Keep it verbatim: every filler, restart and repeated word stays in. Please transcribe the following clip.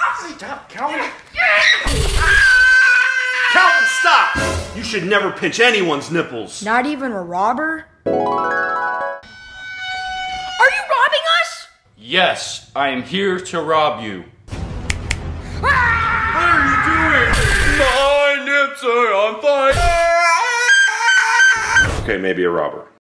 Calvin! Calvin, stop! You should never pinch anyone's nipples. Not even a robber? Are you robbing us? Yes, I am here to rob you. What are you doing? My nips are on fire! Okay, maybe a robber.